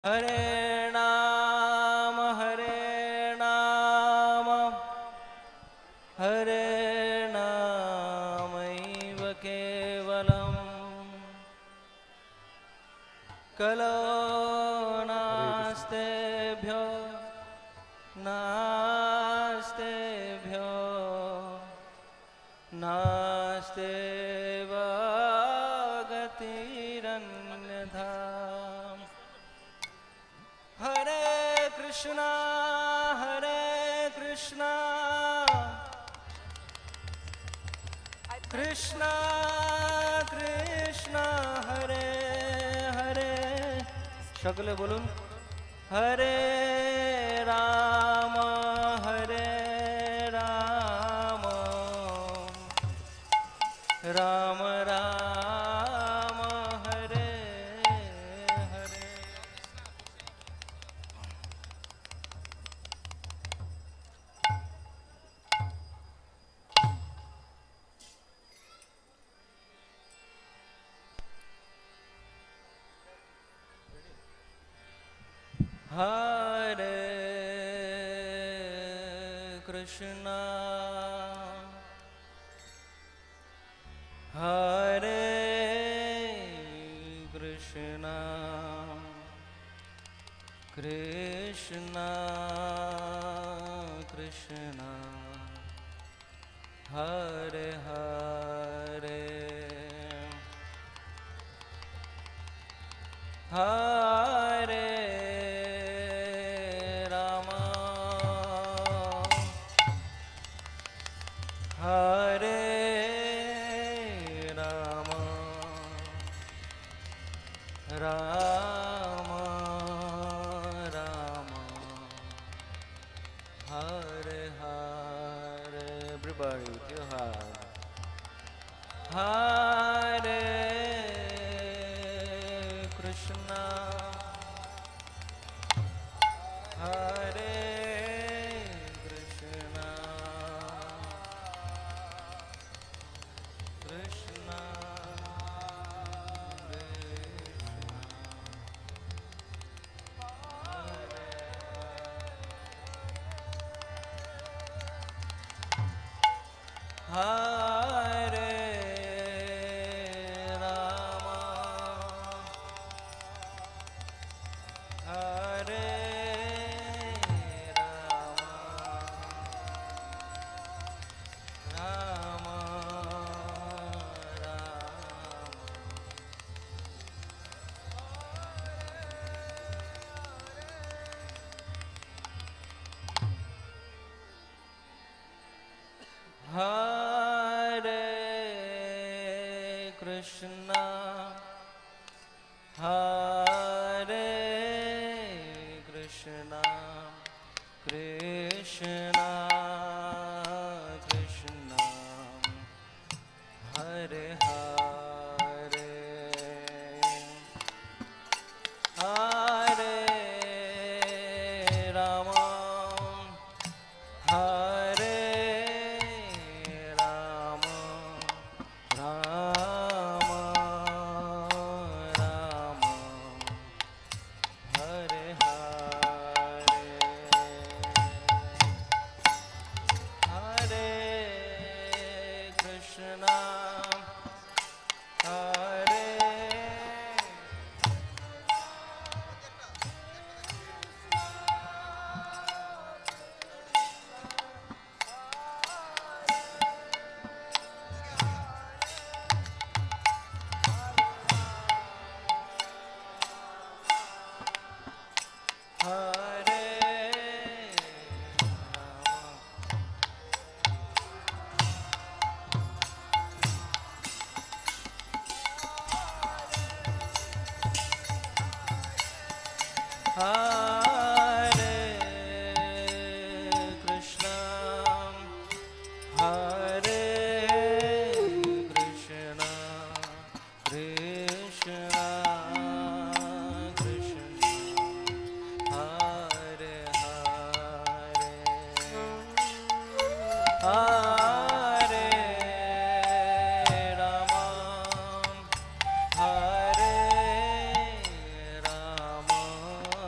हरे नाम हरे नाम हरे नामैव केवलम् कलो नास्तेभ्यो नास्तेभ्यो नास्तेव गतिरन्यथा। हरे कृष्णा कृष्णा कृष्णा हरे हरे। সকলে বলুন হরে রাম রাম রাম হরে হরে। हरे Krishna Krishna Krishna Hare Hare Hare Hare Ram Ram Ram Hare Hare. Everybody with your heart. Hare Krishna Hare Krishna Krishna Hare Ram Hare Ram Hare Krishna Hare Krishna Krishna Krishna Hare Hare Hare Ram Hare Ram Ram Ram Hare Hare Hare Krishna Hare Hare Hare Krishna Hare Krishna Krishna Krishna Hare Hare Hare Ram Hare Ram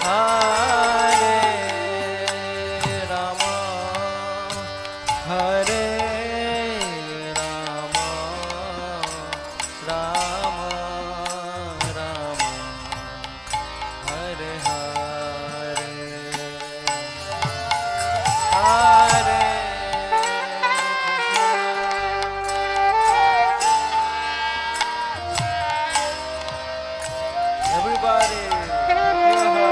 Hare Rama, Hare Rama, Rama Rama, Hare Hare, Hare Krishna. Everybody, give her.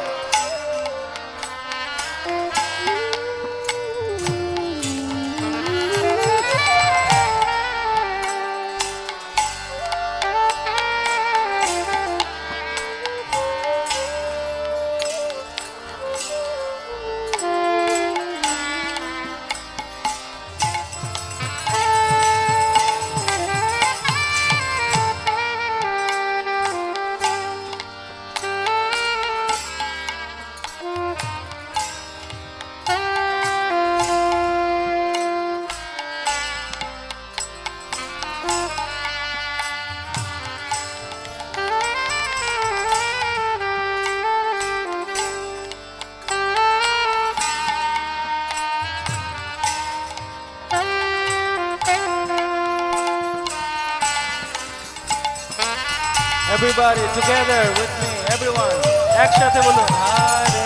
Everybody together with me, everyone. একসাথে বলুন Hare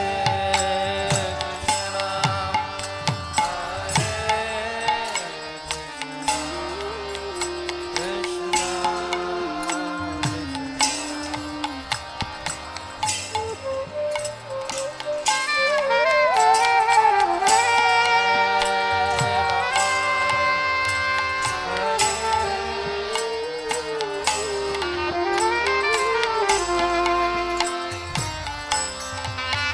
Krishna, Hare Krishna,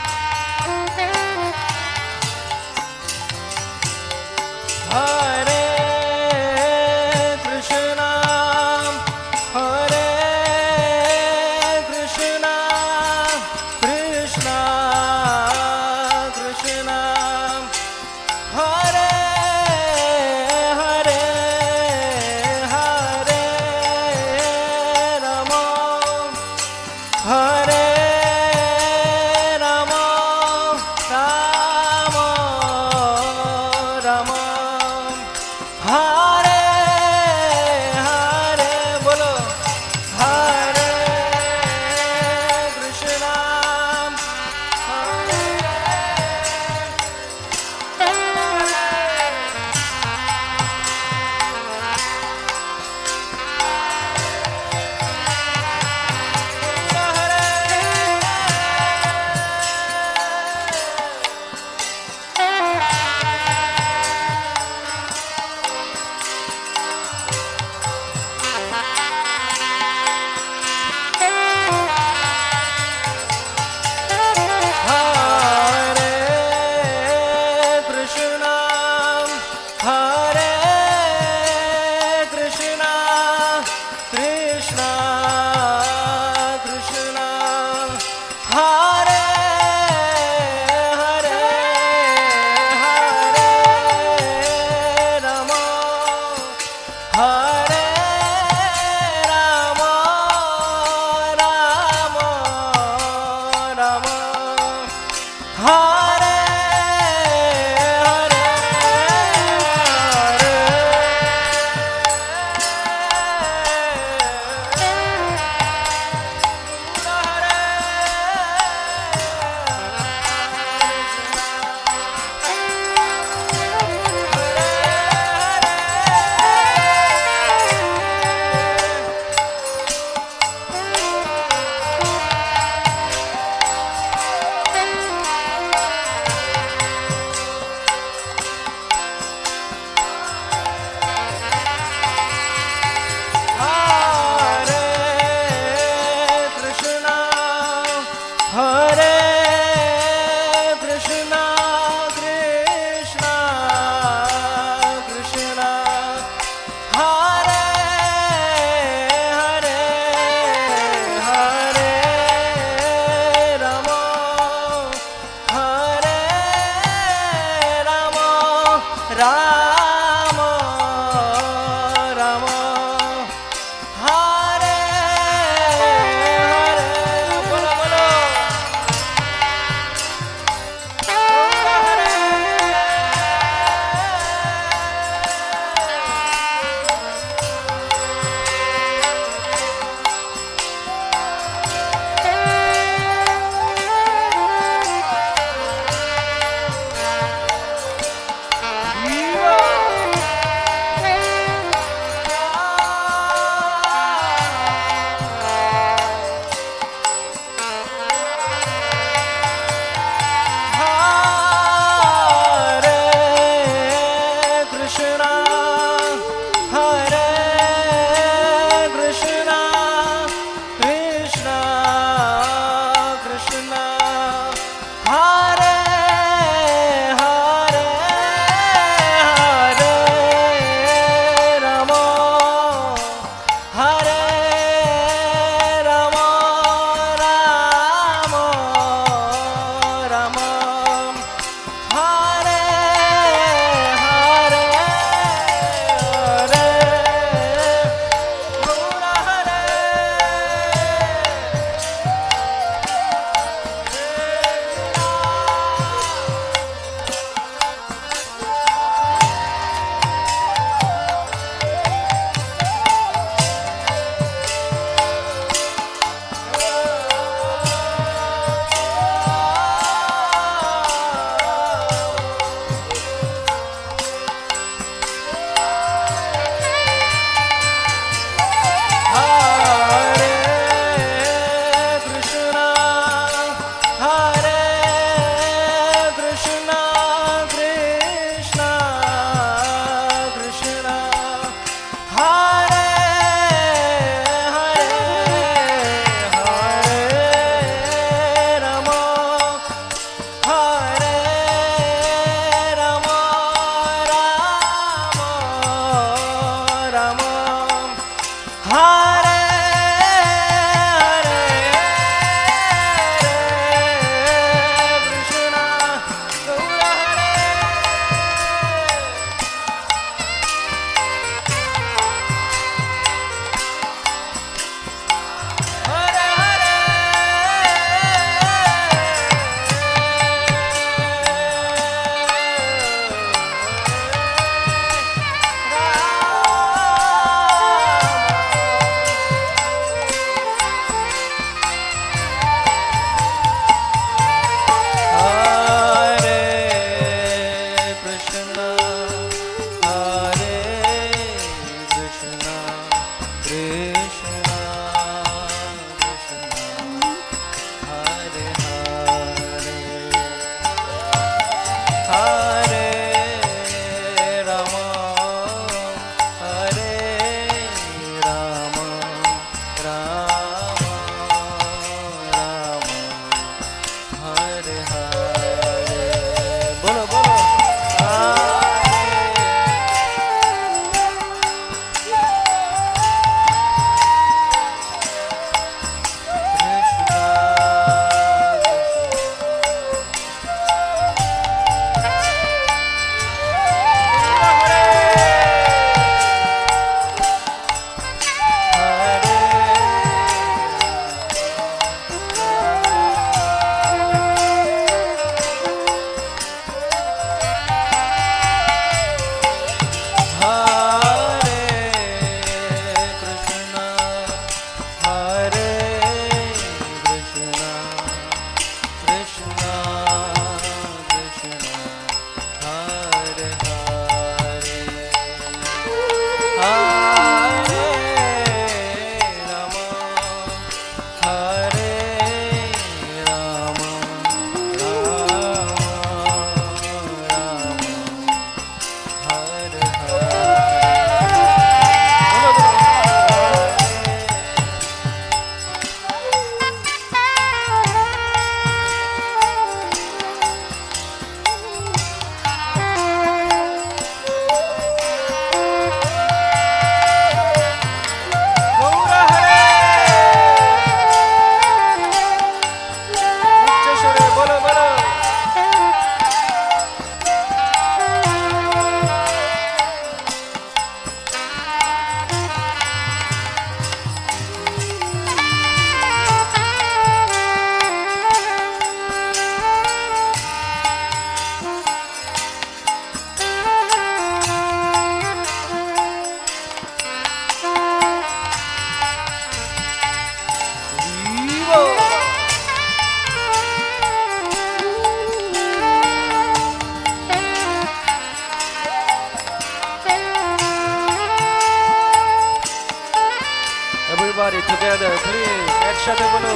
একসাথে বলো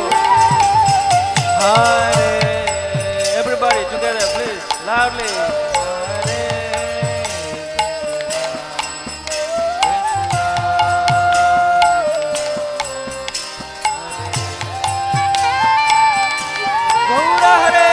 হরে everybody together please loudly Hare Gaura Hare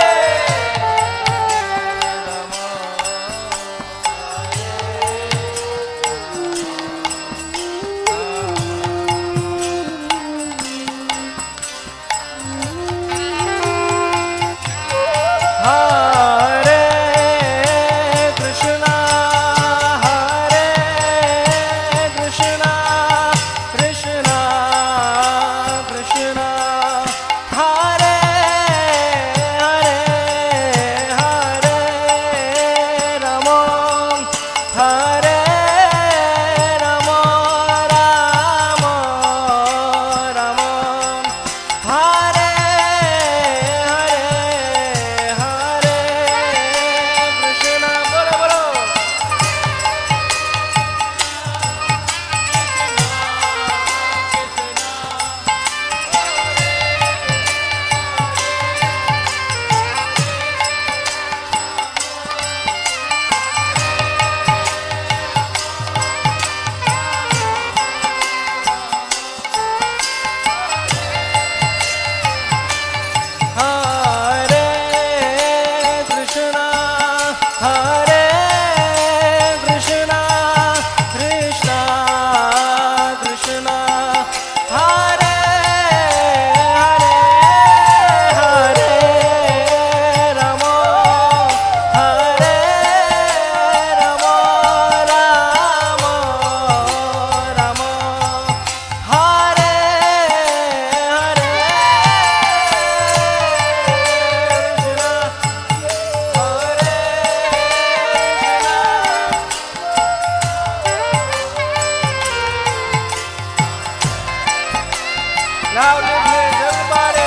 Loudly, please, everybody.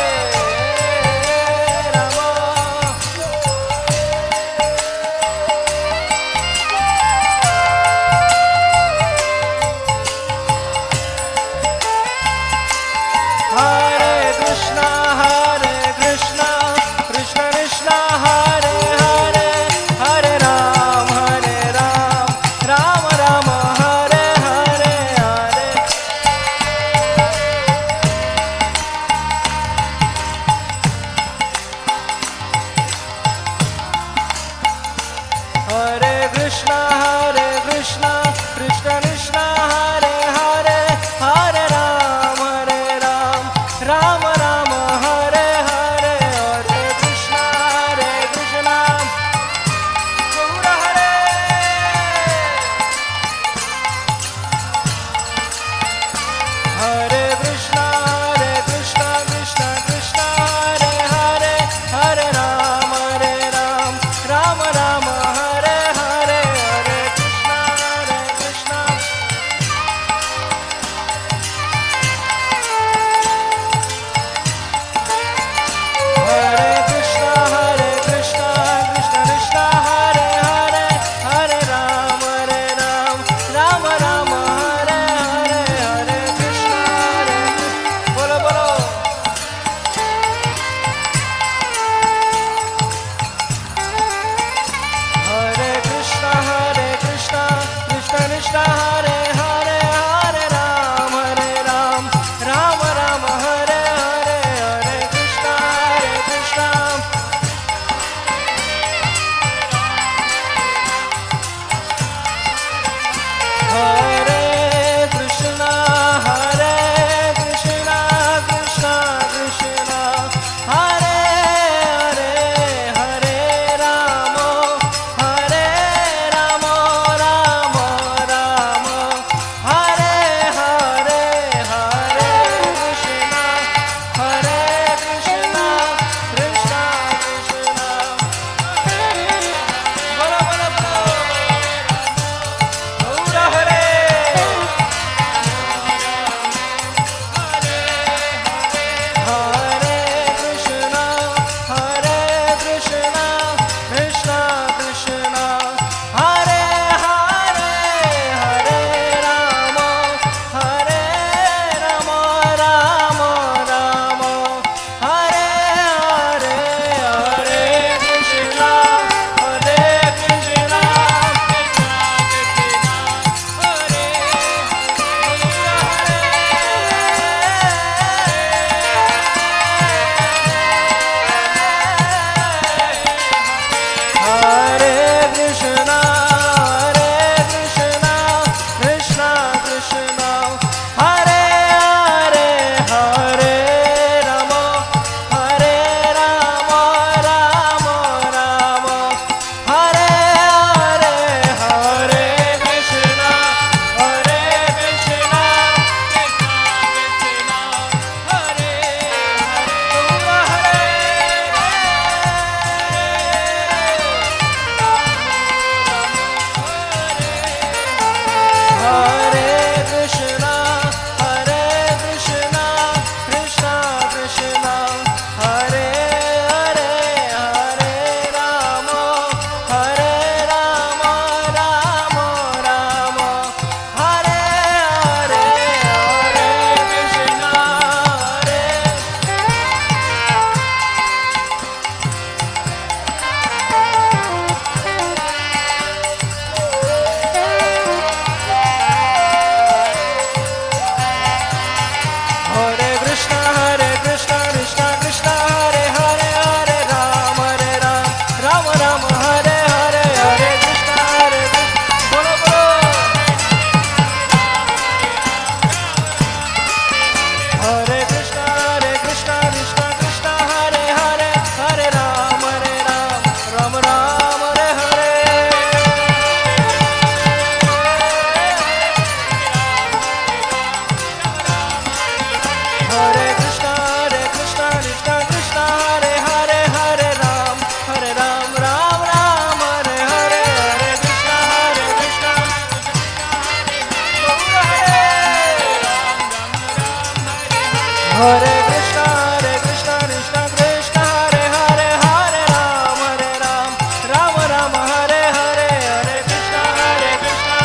Ramo. Hare Krishna, Krishna Krishna, Hare Hare, Hare Ram, Ram Ram, Hare Hare, Hare. Hare Krishna, Krishna Krishna, Hare Hare, Hare Ram, Ram Ram, Hare Hare, Hare Krishna, Gaura Hare. Hare Krishna, Krishna Krishna, Hare Hare, Hare Ram, Ram Ram, Hare Hare, Hare Krishna, Krishna. Hare Krishna Krishna Krishna Hare Hare, Hare Ram Ram Ram Hare Hare, Hare Krishna Krishna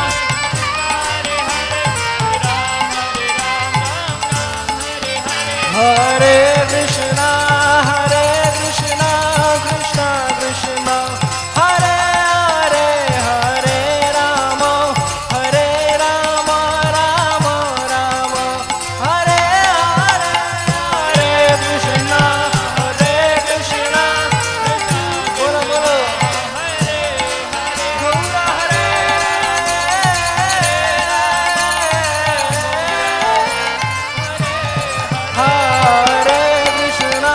Hare Krishna Krishna Krishna Hare Hare, Hare Rama Hare Rama Rama Rama Hare Hare, Hare Krishna Krishna Bolo Bolo Hare Gaura Hare Hare Krishna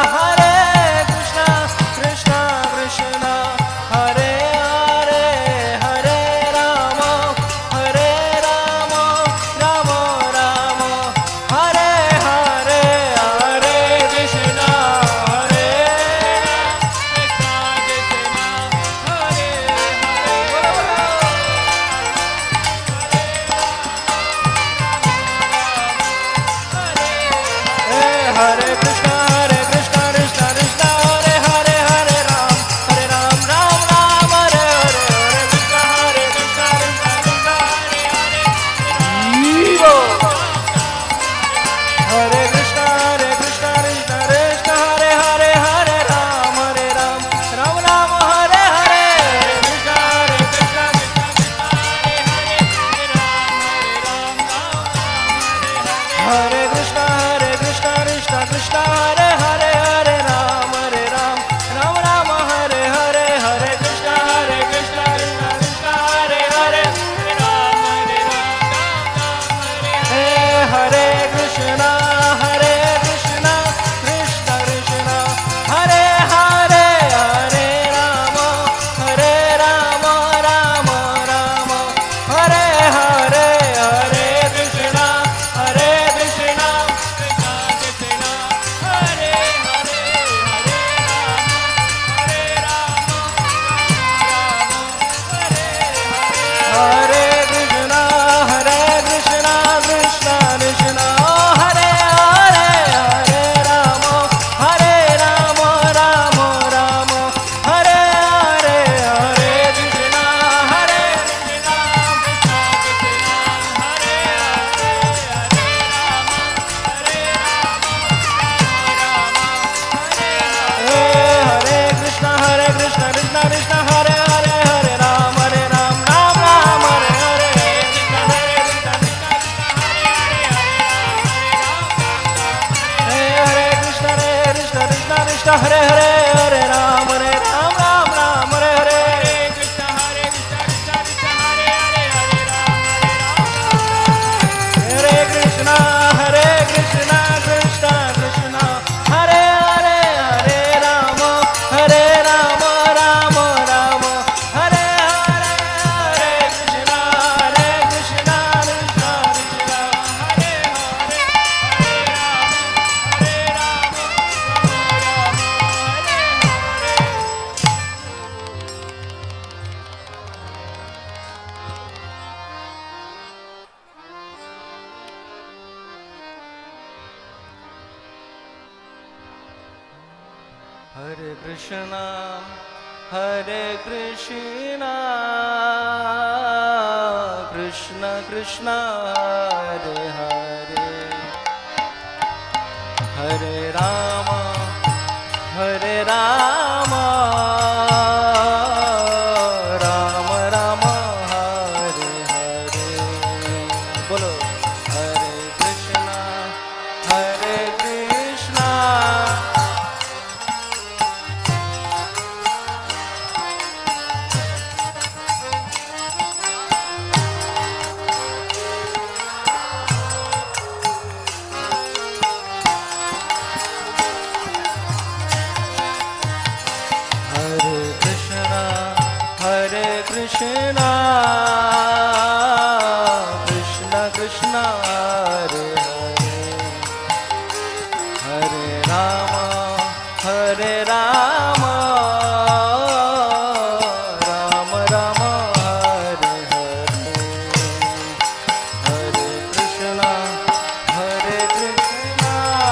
Krishna Krishna Hare Hare, Hare Rama Rama Rama Hare Hare, Hare Krishna Hare Krishna Krishna Krishna Hare Hare, Hare Ram Ram Ram Hare Hare, Hare Krishna Krishna Krishna Hare Krishna Krishna Krishna Hare Hare, Hare Ram Ram Ram Hare Hare, Hare Krishna Krishna Hare Krishna Krishna Krishna Hare Hare, Hare Ram Ram Ram Hare Hare, Hare Krishna Krishna Krishna Hare Hare, Hare Krishna Krishna Krishna Hare Hare, Hare Rama Rama Rama Hare Hare, Hare Krishna Hare Krishna Krishna Krishna Hare Hare, Hare Rama Rama Rama Hare Hare, Hare Krishna Hare Krishna Krishna Krishna Hare Hare, Hare Ram Ram Ram Hare Hare, Hare Krishna Krishna Hare Hare, Hare Ram Ram Hare Hare, Hare Krishna Krishna Krishna Hare Hare, Hare Rama Rama Rama Hare Hare, Hare Krishna Krishna Hare Hare Krishna Krishna Krishna Hare Hare, Hare Rama Rama Rama Hare Hare, Bolo Hare Krishna Krishna Krishna Krishna Hare Hare, Hare Rama Rama Rama Hare Hare, Hare Krishna Krishna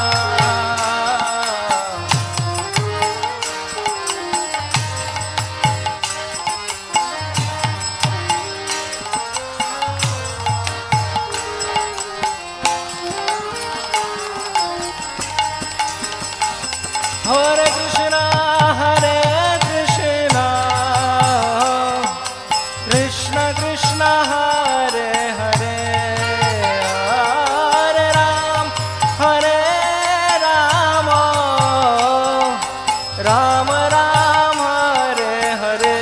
Hare Krishna, Krishna Krishna, Hare Hare, Hare Ram, Ram Ram, Hare Hare.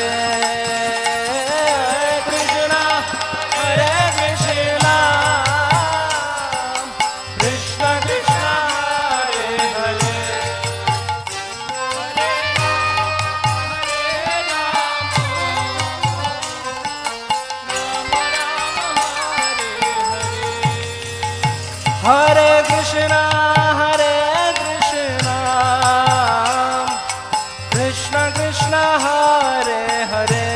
Krishna, Krishna, Krishna Krishna, Hare Hare. Hare Krishna, Krishna Krishna, Hare Hare,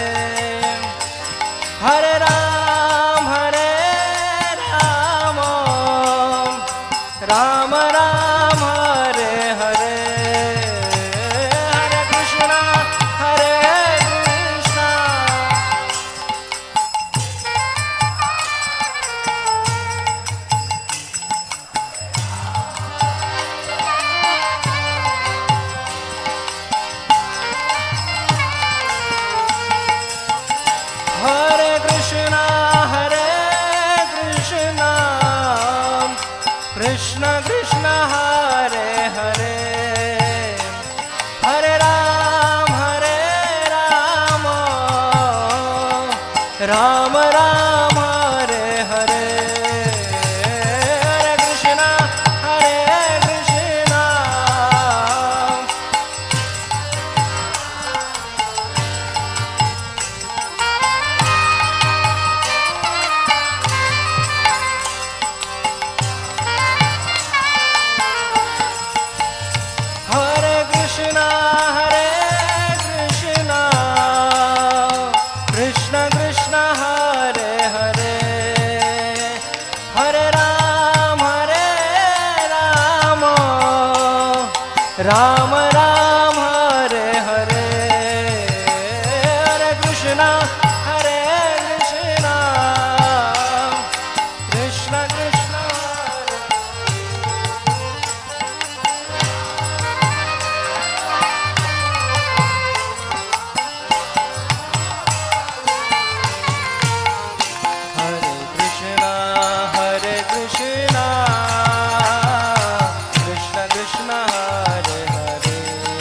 Hare Ram, Ram Ram, Hare Hare. Hare Krishna, Krishna. Hare Krishna, Krishna Krishna, Hare Hare, Hare Ram, Ram Ram, Hare Hare. Hare Krishna, Krishna. Hare Krishna, Krishna Krishna, Hare Hare, Hare Ram, Ram Ram, Hare Hare. Hare Krishna, Krishna Krishna, Hare Krishna, Krishna Krishna, Hare Hare,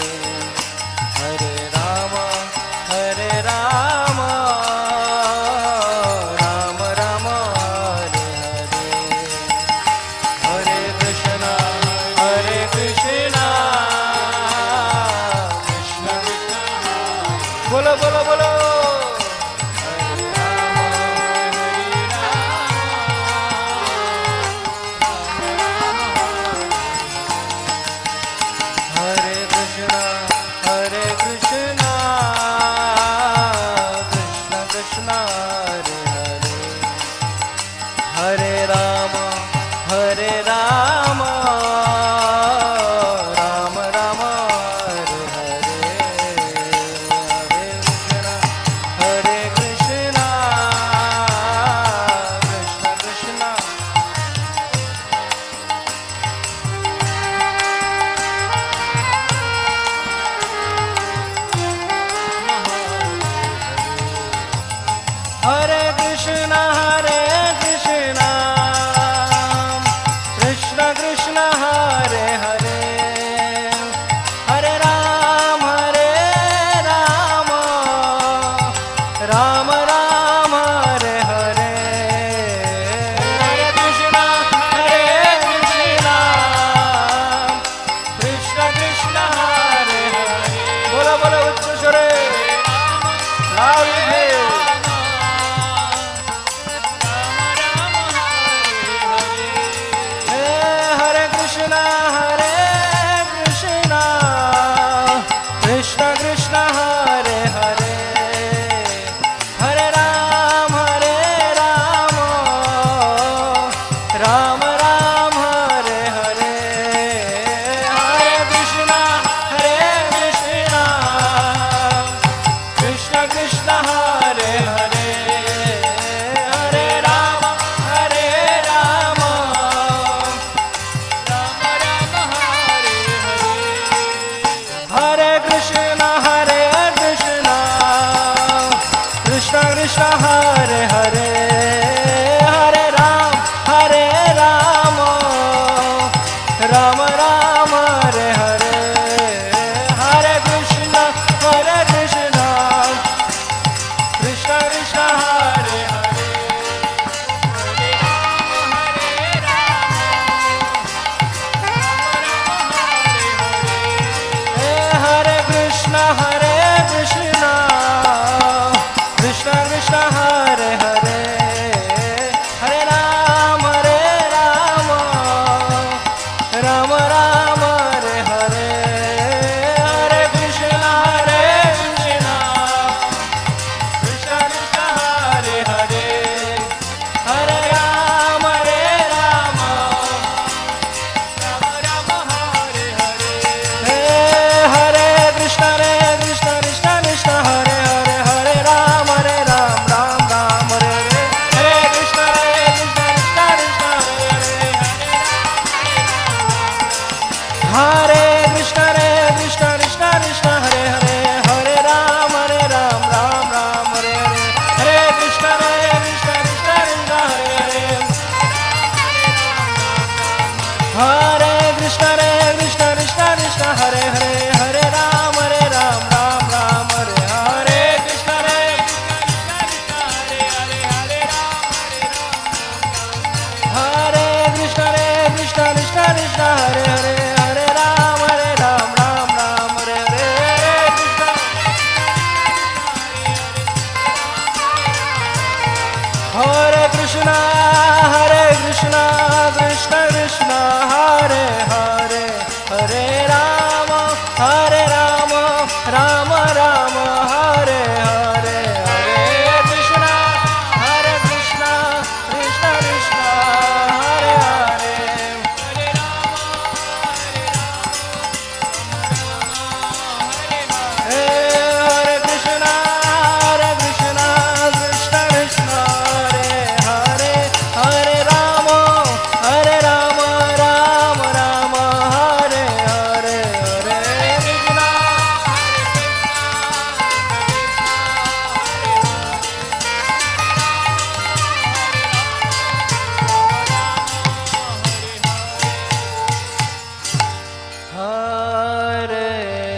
Hare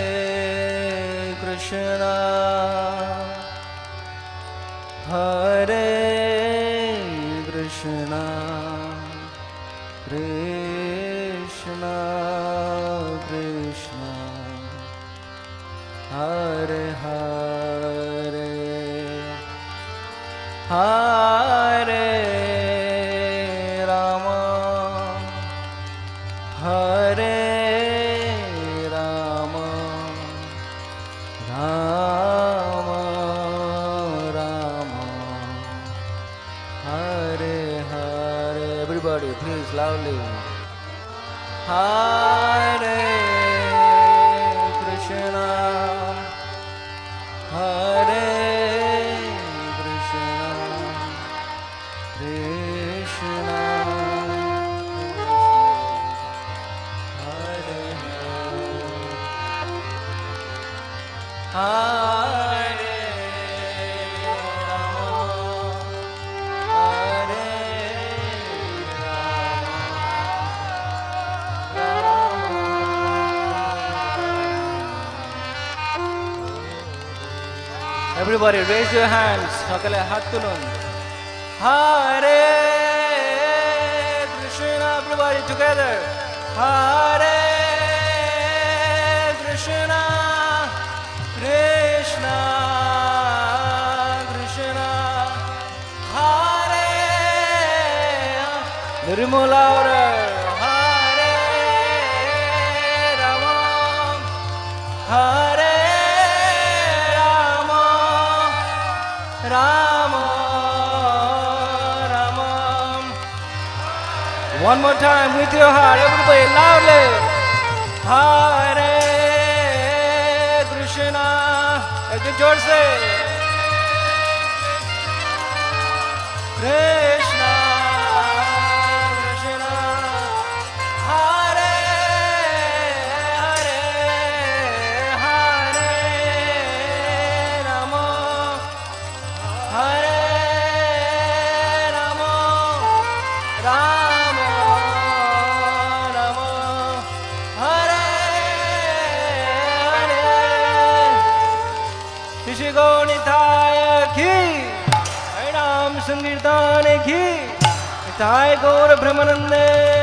Krishna, Hare Krishna, Krishna Krishna, Hare Hare, Hare Rama, Hare Rama, Rama Rama, Hare Hare. Everybody, please loudly. Hare Krishna, Hare Krishna, Krishna Hare Hare, Hare Everybody raise your hands. Sakale hath tulun. Hare Krishna. Everybody together. Hare Krishna, Krishna Krishna, Hare Nirmala order. Hare Rama, Hare Rama, Rama Rama. One more time with your heart, everybody loudly. Hare Krishna, एक जोर से. Krishna Krishna, Hare Hare, Hare Rama, Hare Rama, Rama Rama, Hare Hare. Shri Gaurnithaya ki, Hari Naam Sankirtan ki, Nithaya Gaur Brahmanande.